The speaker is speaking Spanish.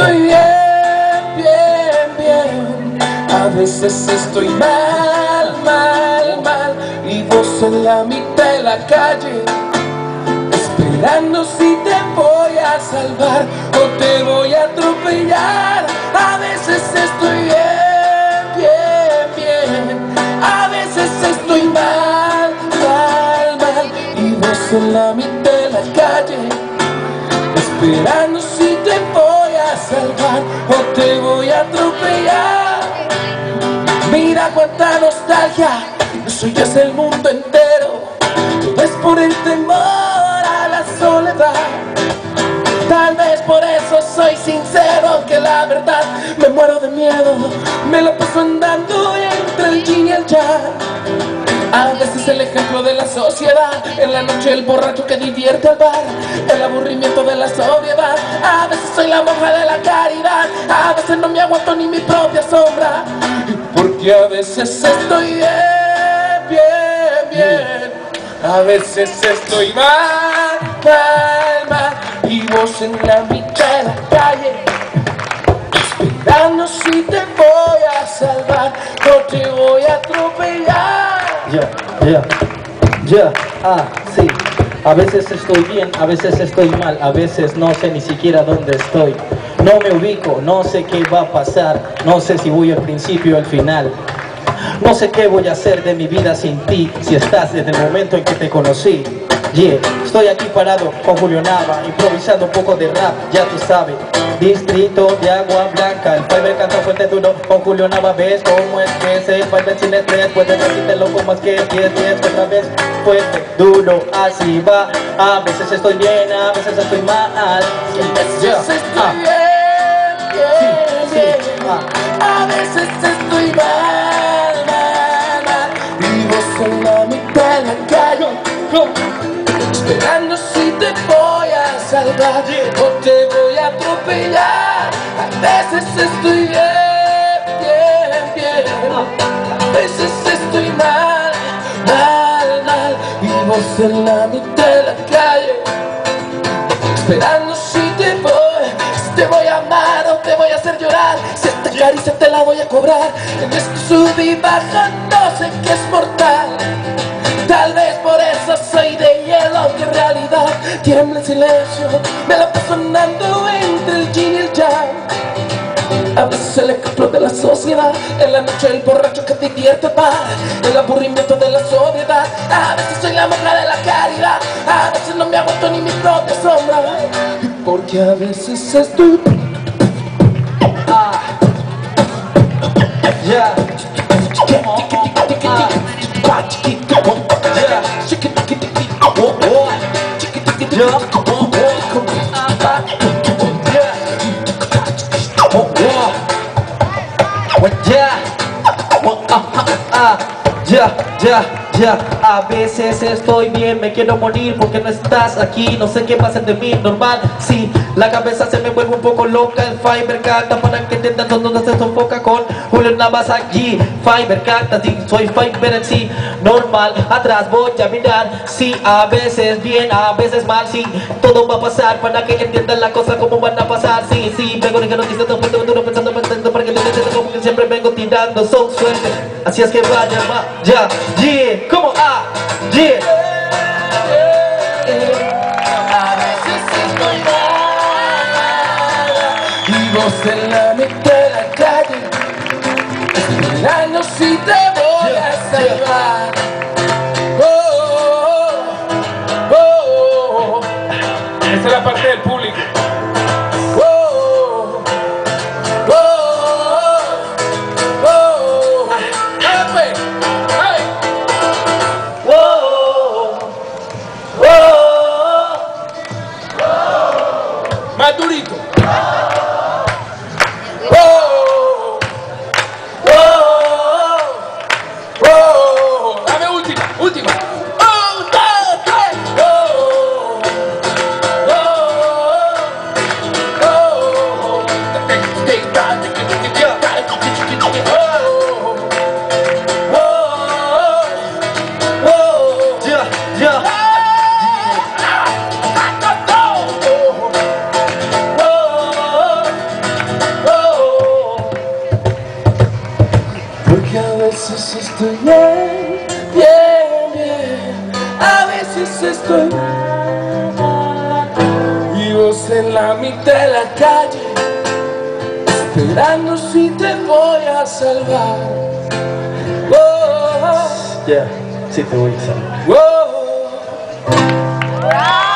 estoy bien, bien, bien. A veces estoy mal, mal, mal. Y vos en la mitad de la calle, esperando si te voy a salvar o te voy a atropellar. A veces estoy bien, bien, bien. A veces estoy mal, mal, mal. Y vos en la mitad de la calle, esperando si te voy a salvar o te voy a atropellar. Mira cuánta nostalgia, no soy yo, es el mundo entero. Todo es por el temor a la soledad. Tal vez por eso soy sincero, que la verdad me muero de miedo. Me lo paso andando entre el yin y el yang. A veces el ejemplo de la sociedad, en la noche el borracho que divierte al bar, el aburrimiento de la sobriedad. A veces soy la monja de la caridad, a veces no me aguanto ni mi propia sombra, porque a veces estoy bien, bien, bien. A veces estoy mal, mal, mal. Y vos en la mitad de la calle, esperando si te voy a salvar o te voy a atropellar. Sí. A veces estoy bien, a veces estoy mal, a veces no sé ni siquiera dónde estoy. No me ubico, no sé qué va a pasar, no sé si voy al principio o al final. No sé qué voy a hacer de mi vida sin ti, si estás desde el momento en que te conocí. Estoy aquí parado con Julio Nava, improvisando un poco de rap, ya tú sabes. Distrito de Agua Blanca, el Fiverr canta fuerte duro con Julio Nava. ¿Ves cómo es que se Fiverr sin estrés? Puedes decírtelo como es que 10 otra vez fuerte, duro, así va. A veces estoy bien, a veces estoy mal. A veces estoy bien, bien, bien. A veces estoy mal, mal, mal. Y vos en la mitad de la calle, esperando si te voy a salvar o te voy a atropellar. A veces estoy bien, bien, bien. A veces estoy mal, mal, mal. Y vos en la mitad de la calle, esperando si te voy a amar o te voy a hacer llorar. Si esta caricia te la voy a cobrar. En este sub y baja no sé qué es mortal. Tal vez por eso soy de hielo, que en realidad tiembla en silencio. Me la paso andando entre el yin y el yang. A veces el ejemplo de la sociedad, en la noche el borracho que divierte el bar, el aburrimiento de la sobriedad. A veces soy la monja de la caridad, a veces no me aguanto ni mi propia sombra, porque a veces estoy... A veces estoy bien, me quiero morir porque no estás aquí. No sé qué pasa de mí, normal, sí. La cabeza se me vuelve un poco loca. El Fiverr canta para que entiendan dónde se sofoca con Julio Navas aquí. Fiverr canta, sí, soy Fiverr en sí. Normal, atrás voy a mirar. Sí, a veces bien, a veces mal, sí. Todo va a pasar para que entiendan la cosa como van a pasar. Sí, sí, vengo de que no quise todo duro pensando para que lo entiendan como que siempre vengo tirando. Son suerte, así es que vaya, como A veces estoy mal, y vos en la mitad de la calle, esperando si te voy a salvar. Esa es la parte del público. Más durito. Dame última, última. 1, 2, 3. veces estoy bien, bien, bien. A veces estoy y vos en la mitad de la calle, esperando si te voy a salvar. Ya, sí te voy a salvar. Oh.